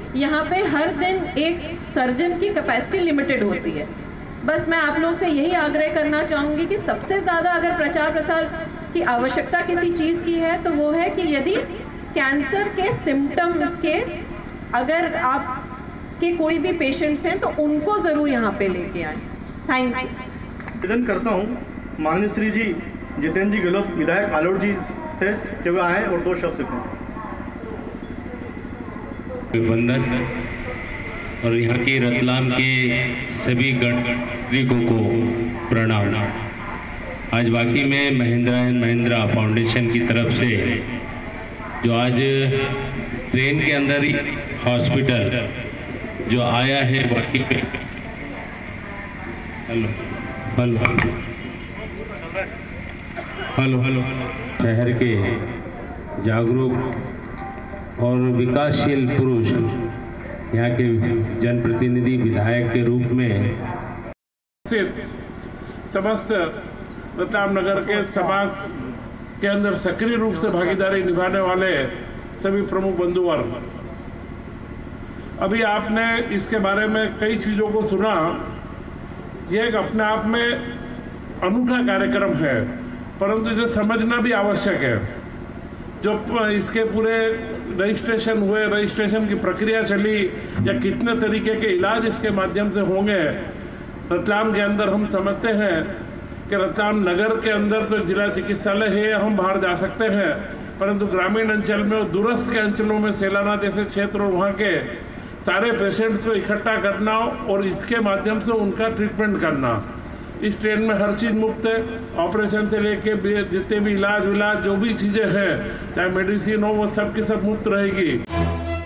यहाँ पे हर दिन एक सर्जन की कैपेसिटी लिमिटेड होती है। बस मैं आप लोग से यही आग्रह करना चाहूँगी कि सबसे ज़्यादा अगर प्रचार प्रसार की आवश्यकता किसी चीज़ की है तो वो है कि यदि कैंसर के सिम्टम्स के अगर आप के कोई भी पेशेंट्स हैं तो उनको ज़रूर यहाँ पे लेके आए। Thank you. निवेदन करता हूँ माननीय श्री जी जितेंद्र जी गहलोत विधायक आलोट जी से कि वे आएँ और 2 शब्द कहें। वंदन और यहाँ की रतलाम के सभी नागरिकों को प्रणाम। आज वाकई में महिंद्रा एंड महिंद्रा फाउंडेशन की तरफ से जो आज ट्रेन के अंदर ही हॉस्पिटल जो आया है, वाकई में हेलो हेलो हेलो हेलो शहर के जागरूक और विकासशील पुरुष यहाँ के जनप्रतिनिधि विधायक के रूप में समस्त रतलाम नगर के समाज के अंदर सक्रिय रूप से भागीदारी निभाने वाले सभी प्रमुख बंधु वर्ग, अभी आपने इसके बारे में कई चीज़ों को सुना। यह एक अपने आप में अनूठा कार्यक्रम है, परंतु इसे समझना भी आवश्यक है। जो इसके पूरे रजिस्ट्रेशन हुए, रजिस्ट्रेशन की प्रक्रिया चली या कितने तरीके के इलाज इसके माध्यम से होंगे रतलाम के अंदर, हम समझते हैं कि रतलाम नगर के अंदर तो जिला चिकित्सालय है, हम बाहर जा सकते हैं, परंतु ग्रामीण अंचल में और दूरस्थ के अंचलों में सेलाना जैसे क्षेत्र और वहाँ के सारे पेशेंट्स को इकट्ठा करना और इसके माध्यम से उनका ट्रीटमेंट करना। इस ट्रेन में हर चीज़ मुफ्त है, ऑपरेशन से लेके जितने भी इलाज जो भी चीज़ें हैं, चाहे मेडिसिन हो, वो सब की सब मुफ्त रहेगी।